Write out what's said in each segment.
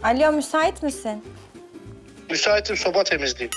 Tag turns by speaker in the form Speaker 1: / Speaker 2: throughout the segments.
Speaker 1: Alo, müsait misin?
Speaker 2: Müsaitim, soba temizleyeyim.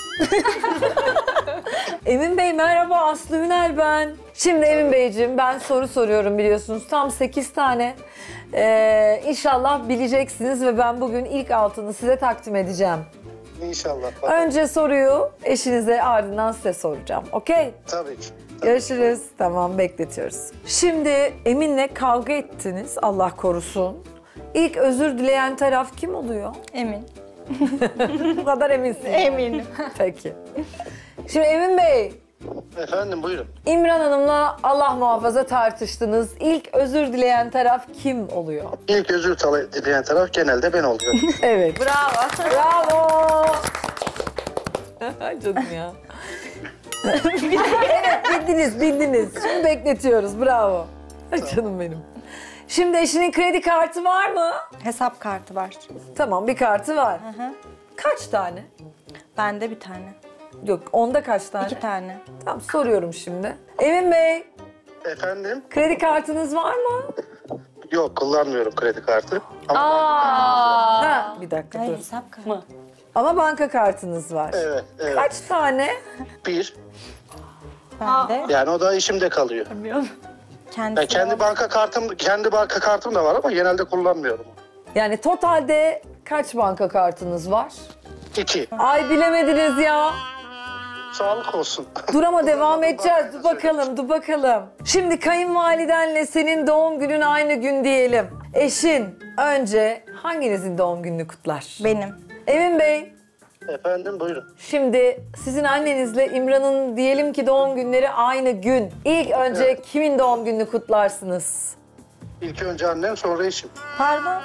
Speaker 3: Emin Bey merhaba, Aslı Ünel ben. Şimdi Emin Beyciğim ben soru soruyorum biliyorsunuz. Tam 8 tane. İnşallah bileceksiniz ve ben bugün ilk altını size takdim edeceğim.
Speaker 2: İnşallah. Bakalım.
Speaker 3: Önce soruyu eşinize ardından size soracağım. Okey?
Speaker 2: Tabii ki.
Speaker 3: Görüşürüz. Tamam, bekletiyoruz. Şimdi Emin'le kavga ettiniz, Allah korusun. İlk özür dileyen taraf kim oluyor?
Speaker 1: Emin.
Speaker 3: Bu kadar eminsin.
Speaker 1: Eminim.
Speaker 3: Peki. Şimdi Emin Bey,
Speaker 2: Efendim buyurun.
Speaker 3: İmran Hanım'la Allah muhafaza tartıştınız. İlk özür dileyen taraf kim oluyor?
Speaker 2: İlk özür dileyen taraf genelde ben oluyorum.
Speaker 3: Evet.
Speaker 1: Bravo.
Speaker 3: Bravo. Canım ya. Evet, bildiniz. Şimdi bekletiyoruz. Bravo. Ay canım benim. Şimdi eşinin kredi kartı var mı?
Speaker 1: Hesap kartı var.
Speaker 3: Tamam, bir kartı var.
Speaker 1: Hı.
Speaker 3: Kaç tane?
Speaker 1: Bende bir tane.
Speaker 3: Yok, onda kaç tane?
Speaker 1: 2 tane.
Speaker 3: Tamam, soruyorum şimdi. Emin Bey,
Speaker 2: Efendim?
Speaker 3: kredi kartınız var mı?
Speaker 2: Yok, kullanmıyorum kredi kartı. Ama
Speaker 3: Ha, bir dakika
Speaker 1: Hayır,
Speaker 3: dur.
Speaker 1: hesap kartı.
Speaker 3: Ama banka kartınız var.
Speaker 2: evet.
Speaker 3: Kaç tane?
Speaker 2: Bir.
Speaker 1: Bende.
Speaker 2: Yani o da işimde kalıyor.
Speaker 1: Kendisi
Speaker 2: Yani kendi banka kartım da var ama genelde kullanmıyorum.
Speaker 3: Yani totalde kaç banka kartınız var?
Speaker 2: 2.
Speaker 3: Ay bilemediniz ya.
Speaker 2: Sağlık olsun.
Speaker 3: Dur ama devam edeceğiz. Dur bakalım. Şimdi kayınvalidenle senin doğum günün aynı gün diyelim. Eşin önce hanginizin doğum gününü kutlar?
Speaker 1: Benim.
Speaker 3: Emin Bey,
Speaker 2: Efendim buyurun.
Speaker 3: şimdi sizin annenizle İmran'ın diyelim ki doğum günleri aynı gün. İlk önce kimin doğum gününü kutlarsınız?
Speaker 2: İlk önce annem, sonra eşim.
Speaker 1: Pardon.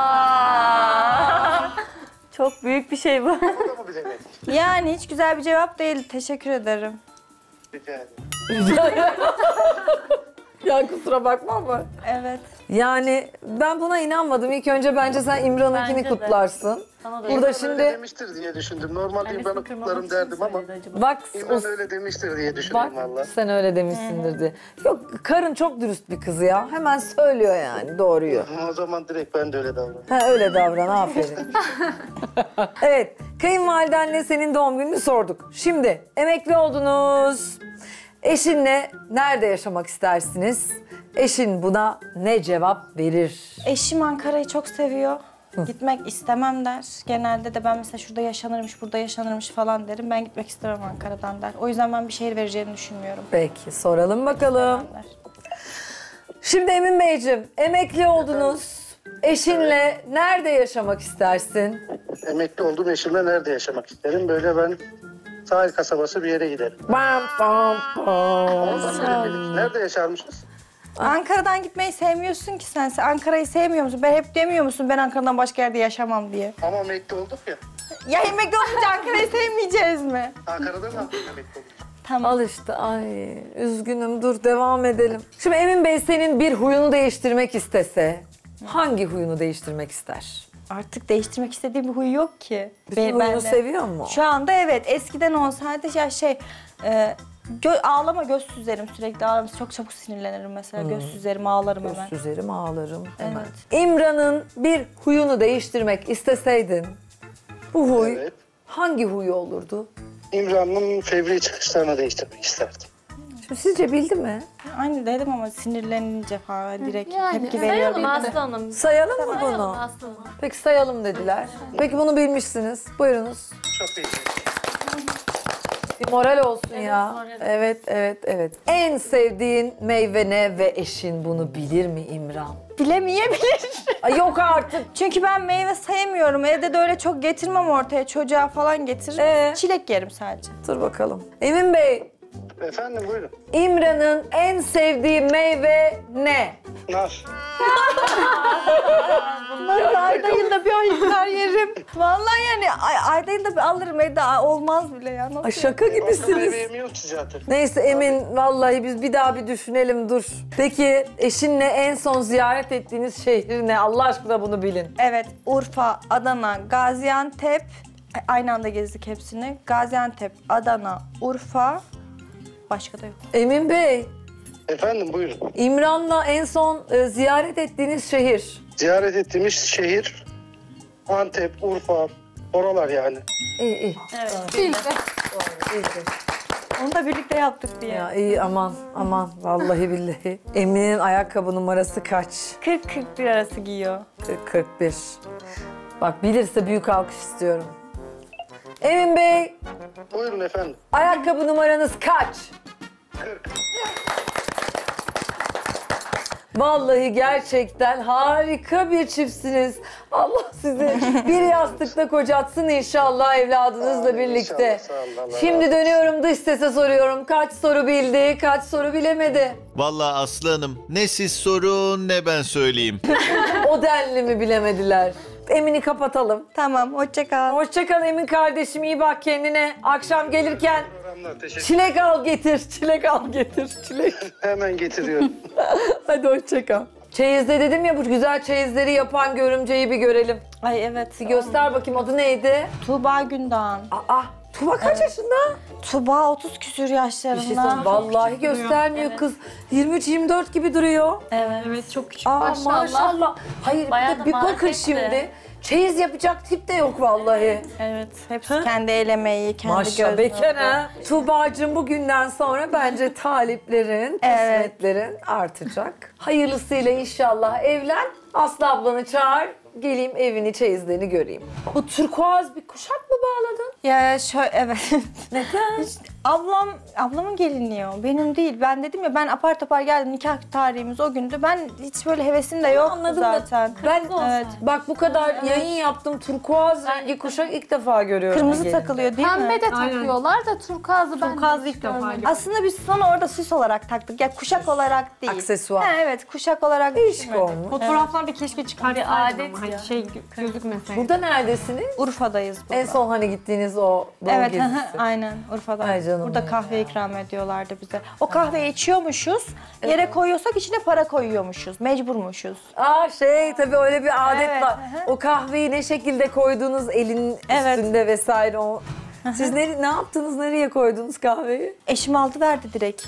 Speaker 4: Çok büyük bir şey bu.
Speaker 2: O da mı bilemedik?
Speaker 1: Yani hiç güzel bir cevap değil. Teşekkür ederim.
Speaker 2: Rica ederim.
Speaker 3: Ya kusura bakma ama.
Speaker 1: Evet.
Speaker 3: Yani ben buna inanmadım. İlk önce bence sen İmran'ınkini
Speaker 4: Bence de.
Speaker 3: kutlarsın.
Speaker 4: Sana da
Speaker 3: Burada
Speaker 2: Öyle
Speaker 3: şimdi
Speaker 2: demiştir diye düşündüm. Normalde İmran'ı kutlarım derdim ama
Speaker 3: bak
Speaker 2: İmran öyle demiştir diye
Speaker 3: bak
Speaker 2: düşündüm valla.
Speaker 3: sen öyle demişsindir diye. Yok, karın çok dürüst bir kız ya. Hemen söylüyor yani doğruyu.
Speaker 2: O zaman direkt ben de öyle davranırım.
Speaker 3: Ha, öyle davran, aferin. Evet, kayınvalidenle senin doğum gününü sorduk. Şimdi emekli oldunuz. Eşinle nerede yaşamak istersiniz? Eşin buna ne cevap verir?
Speaker 1: Eşim Ankara'yı çok seviyor. Gitmek istemem der. Genelde de ben mesela şurada yaşanırmış, burada yaşanırmış falan derim. Ben gitmek istemem Ankara'dan der. O yüzden ben bir şehir vereceğini düşünmüyorum.
Speaker 3: Peki, soralım bakalım.
Speaker 1: Der.
Speaker 3: Şimdi Emin Beyciğim, emekli oldunuz. Eşinle nerede yaşamak istersin?
Speaker 2: Emekli oldum, eşimle nerede yaşamak isterim? Böyle ben sahil kasabası bir yere giderim.
Speaker 3: Bam bam bam.
Speaker 2: Nerede yaşarmışız?
Speaker 1: Ankara'dan gitmeyi sevmiyorsun ki sen. Sen Ankara'yı sevmiyor musun? Ben hep demiyor musun ben Ankara'dan başka yerde yaşamam diye.
Speaker 2: Ama emekli olduk ya.
Speaker 1: Ya emekli olunca Ankara'yı sevmeyeceğiz mi?
Speaker 2: Ankara'da mı emekli olduk?
Speaker 1: Tamam.
Speaker 3: Al işte, ay üzgünüm, dur devam edelim. Şimdi Emin Bey senin bir huyunu değiştirmek istese hangi huyunu değiştirmek ister?
Speaker 1: Artık değiştirmek istediğim bir huy yok ki.
Speaker 3: Bütün huyunu
Speaker 1: bende.
Speaker 3: seviyor mu?
Speaker 1: Şu anda evet. Eskiden olsaydı ya ağlama, göz süzerim sürekli. Ağlarım. Çok çabuk sinirlenirim mesela. Göz süzerim, ağlarım hemen.
Speaker 3: Süzerim, ağlarım hemen.
Speaker 1: Evet.
Speaker 3: İmran'ın bir huyunu değiştirmek isteseydin bu huy
Speaker 2: Evet.
Speaker 3: hangi huyu olurdu?
Speaker 2: İmran'ın fevri çıkışlarını değiştirmek isterdim.
Speaker 3: Şimdi sizce bildi mi?
Speaker 1: Aynı dedim ama sinirlenince falan direkt
Speaker 4: Yani
Speaker 1: tepki veriyorum.
Speaker 4: sayalım Aslı Hanım.
Speaker 3: Sayalım mı
Speaker 4: Sayalım
Speaker 3: bunu?
Speaker 4: Aslı Hanım.
Speaker 3: Peki sayalım dediler. Peki bunu bilmişsiniz. Buyurunuz.
Speaker 2: Çok iyi.
Speaker 3: Bir moral olsun ya.
Speaker 4: moral.
Speaker 3: Evet. En sevdiğin meyve ne ve eşin bunu bilir mi İmran?
Speaker 1: Bilemeyebilir.
Speaker 3: Ay yok artık.
Speaker 1: Çünkü ben meyve sevmiyorum. Evde de öyle çok getirmem ortaya. Çocuğa falan getiririm. Çilek yerim sadece.
Speaker 3: Dur bakalım. Emin Bey,
Speaker 2: Efendim buyurun.
Speaker 3: İmran'ın en sevdiği meyve ne?
Speaker 2: Nar.
Speaker 1: Ayda yılda bir ayıklar yerim. Vallahi yani ayda yılda bir alırım evde olmaz bile ya. Nasıl?
Speaker 3: Ay şaka
Speaker 2: Aslında
Speaker 3: gibisiniz.
Speaker 2: meyve yemiyorum ki zaten.
Speaker 3: Neyse Emin, vallahi biz bir daha bir düşünelim, dur. Peki eşinle en son ziyaret ettiğiniz şehir ne? Allah aşkına bunu bilin.
Speaker 1: Evet, Urfa, Adana, Gaziantep. Aynı anda gezdik hepsini. Gaziantep, Adana, Urfa. Başka da yok.
Speaker 3: Emin Bey,
Speaker 2: Efendim buyurun.
Speaker 3: İmran'la en son ziyaret ettiğiniz şehir.
Speaker 2: Ziyaret ettiğimiz şehir Antep, Urfa, oralar yani.
Speaker 3: İyi.
Speaker 4: Bildi.
Speaker 1: Onu da birlikte yaptık diye.
Speaker 3: Ya iyi aman vallahi billahi. Emine'nin ayakkabı numarası kaç?
Speaker 1: 40-41 arası giyiyor.
Speaker 3: 41. Bak bilirse büyük alkış istiyorum. Emin Bey,
Speaker 2: Buyurun efendim.
Speaker 3: ayakkabı numaranız kaç?
Speaker 2: 40.
Speaker 3: Vallahi gerçekten harika bir çiftsiniz. Allah sizi bir yastıkta kocatsın inşallah evladınızla
Speaker 2: Amin,
Speaker 3: birlikte.
Speaker 2: inşallah, sağ olun, Allah razı
Speaker 3: Şimdi
Speaker 2: olsun.
Speaker 3: dönüyorum dış sese soruyorum. Kaç soru bildi, kaç soru bilemedi?
Speaker 5: Vallahi Aslı Hanım ne siz sorun ne ben söyleyeyim.
Speaker 3: O denli mi bilemediler? Emin'i kapatalım.
Speaker 1: Tamam, hoşça kal.
Speaker 3: Hoşça kal Emin kardeşim, iyi bak kendine. Akşam gelirken
Speaker 2: Programlar, teşekkür
Speaker 3: çilek al getir, çilek al getir, çilek.
Speaker 2: Hemen getiriyorum.
Speaker 3: Hadi hoşça kal. Çeyizde dedim ya, bu güzel çeyizleri yapan görümceyi bir görelim.
Speaker 1: Ay evet.
Speaker 3: Bir göster bakayım, adı neydi?
Speaker 1: Tuğba Gündoğan.
Speaker 3: Aa, Tuba kaç yaşında?
Speaker 1: Tuğba 30 küsür
Speaker 3: Bir şey
Speaker 1: yaşlarında.
Speaker 3: söyleyeyim, vallahi göstermiyor kız. 23-24 gibi duruyor.
Speaker 1: Evet.
Speaker 4: Evet çok küçük.
Speaker 3: Aa
Speaker 4: Maşallah.
Speaker 3: maşallah. Hayır
Speaker 4: Bayağı
Speaker 3: bir,
Speaker 4: da
Speaker 3: bir bakın
Speaker 4: marifetli.
Speaker 3: şimdi. Çeyiz yapacak tip de yok vallahi.
Speaker 1: Evet. Hepsi kendi el emeği, kendi
Speaker 3: Maşallah
Speaker 1: göz
Speaker 3: bekar
Speaker 1: nuru.
Speaker 3: ha. Tuğba'cığım bugünden sonra bence taliplerin,
Speaker 1: Evet.
Speaker 3: kısmetlerin artacak. Hayırlısıyla inşallah evlen. Aslı ablanı çağır. Geleyim evini, çeyizlerini göreyim. Bu turkuaz bir kuşak mı bağladın?
Speaker 1: Ya şöyle evet.
Speaker 3: Neden?
Speaker 1: Ablamın gelinliği o. Benim değil. Ben dedim ya, ben apar topar geldim. Nikah tarihimiz o gündü. Ben hiç böyle hevesim de yok
Speaker 3: Anladım
Speaker 1: zaten.
Speaker 3: da ben
Speaker 1: Evet.
Speaker 3: bak bu kadar yayın yaptım, turkuaz rengi kuşak ilk defa görüyorum.
Speaker 1: Kırmızı
Speaker 3: gelinde.
Speaker 1: takılıyor değil mi?
Speaker 6: Pembe de takıyorlar da turkuazı ben
Speaker 4: Turkuazı
Speaker 6: hiç
Speaker 4: ilk defa
Speaker 6: görmedim.
Speaker 1: Aslında biz sana orada süs olarak taktık. Ya kuşak olarak değil.
Speaker 3: Aksesuar.
Speaker 1: Ha, evet, kuşak olarak
Speaker 3: Değişik
Speaker 1: düşünmedim.
Speaker 3: olmuş.
Speaker 4: Fotoğraflarda keşke çıkarsaydım
Speaker 6: adet
Speaker 4: ama hani
Speaker 6: ya.
Speaker 4: şey gözükmeseydi.
Speaker 3: Burada neredesiniz?
Speaker 1: Urfa'dayız burada.
Speaker 3: En son hani gittiğiniz o doğum
Speaker 1: Evet,
Speaker 3: gezisi.
Speaker 1: aynen Urfa'da.
Speaker 3: Ay canım
Speaker 1: Burada
Speaker 3: benim
Speaker 1: kahve
Speaker 3: ya.
Speaker 1: ikram ediyorlardı bize. O kahveyi içiyormuşuz, yere koyuyorsak içine para koyuyormuşuz, mecburmuşuz.
Speaker 3: Aa tabii öyle bir adet
Speaker 1: Evet,
Speaker 3: var.
Speaker 1: hı hı.
Speaker 3: O kahveyi ne şekilde koyduğunuz elin
Speaker 1: Evet.
Speaker 3: üstünde vesaire o. Siz ne yaptınız? Nereye koydunuz kahveyi?
Speaker 1: Eşim aldı verdi direkt.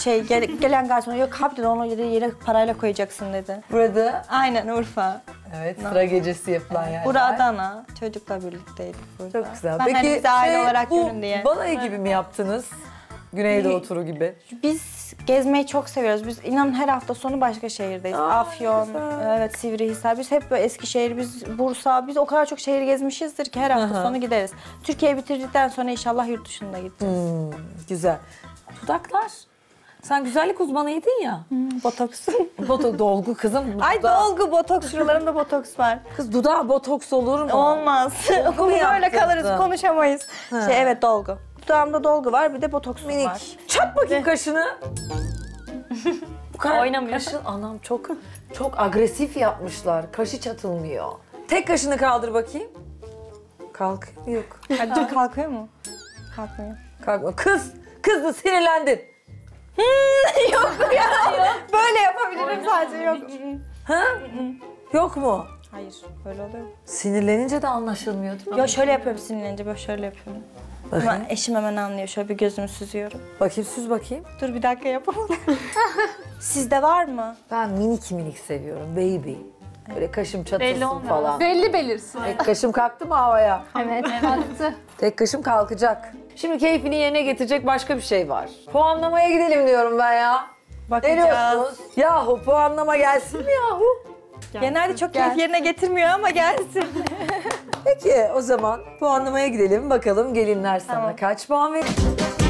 Speaker 1: Gelen garson yok abi dedi, onu yere parayla koyacaksın dedi.
Speaker 3: Burada.
Speaker 1: Aynen Urfa.
Speaker 3: Evet, sıra gecesi yapılan yerler.
Speaker 1: Burada Adana. Çocukla birlikteydik burada.
Speaker 3: Çok güzel.
Speaker 1: Ben hani bize aile olarak
Speaker 3: bu
Speaker 1: görün diye.
Speaker 3: balayı gibi mi yaptınız? Güneydoğu turu gibi.
Speaker 1: Biz gezmeyi çok seviyoruz. Biz inanın her hafta sonu başka şehirdeyiz. Afyon, evet, Sivrihisar. Biz hep böyle Eskişehir, biz Bursa. Biz o kadar çok şehir gezmişizdir ki her hafta sonu gideriz. Türkiye'yi bitirdikten sonra inşallah yurt dışında gideceğiz.
Speaker 3: Güzel. Dudaklar. Sen güzellik uzmanıydın ya.
Speaker 1: Botoks.
Speaker 3: Dolgu kızım.
Speaker 1: Ay
Speaker 3: Dudağı-
Speaker 1: dolgu, botoks. Şuralarında botoks var.
Speaker 3: Kız dudağı botoks olur mu?
Speaker 1: Olmaz. Böyle
Speaker 3: yaptırdın?
Speaker 1: kalırız, konuşamayız. Evet, dolgu. Dudağımda dolgu var, bir de botoksum var.
Speaker 3: Minik. Çat bakayım kaşını. Bu kadar
Speaker 4: Oynamıyor.
Speaker 3: kaşın anam çok agresif yapmışlar. Kaşı çatılmıyor. Tek kaşını kaldır bakayım. Kalk. Yok.
Speaker 1: Hadi kalkıyor mu? Kalkmıyor.
Speaker 3: Kalkma. Kız da sinirlendin.
Speaker 1: Böyle yapabilirim sadece, yok.
Speaker 3: Ha? Yok mu?
Speaker 1: Hayır, böyle oluyor mu?
Speaker 3: Sinirlenince de anlaşılmıyor değil mi?
Speaker 1: Yo, şöyle yapıyorum sinirlenince, böyle şöyle yapıyorum. Ama
Speaker 3: Bakayım.
Speaker 1: eşim hemen anlıyor, şöyle bir gözümü süzüyorum.
Speaker 3: Bakayım süz bakayım.
Speaker 1: Dur bir dakika yapalım. Sizde var mı?
Speaker 3: Ben minik seviyorum baby. Böyle kaşım
Speaker 4: Belli
Speaker 3: çatılsın
Speaker 4: olmuyor.
Speaker 3: falan.
Speaker 6: Belli belirsin.
Speaker 3: Tek kaşım kalktı mı havaya?
Speaker 6: Evet, kalktı.
Speaker 3: Tek kaşım kalkacak. Şimdi keyfini yerine getirecek başka bir şey var. Puanlamaya gidelim diyorum ben ya. Ne
Speaker 1: Bakacağız.
Speaker 3: diyorsunuz? Yahu puanlama gelsin mi yahu?
Speaker 1: Genelde çok keyif yerine getirmiyor ama gelsin.
Speaker 3: Peki o zaman puanlamaya gidelim bakalım gelinler sana
Speaker 1: Tamam.
Speaker 3: kaç puan verir?